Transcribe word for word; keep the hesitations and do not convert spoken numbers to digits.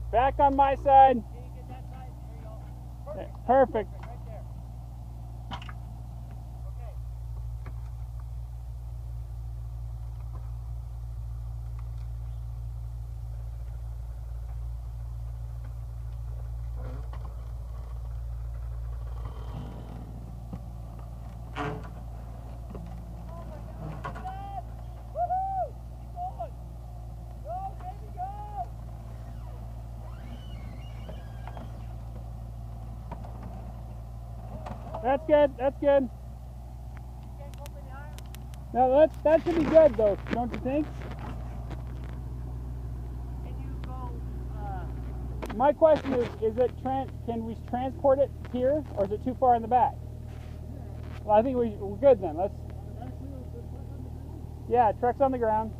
Back on my side. Can you get that side? There you go. Perfect. Perfect. Right there. Okay. That's good. That's good. Now that that should be good though, don't you think? Can you go, uh, My question is: Is it tran Can we transport it here, or is it too far in the back? Well, I think we, we're good then. Let's. Yeah, truck's on the ground.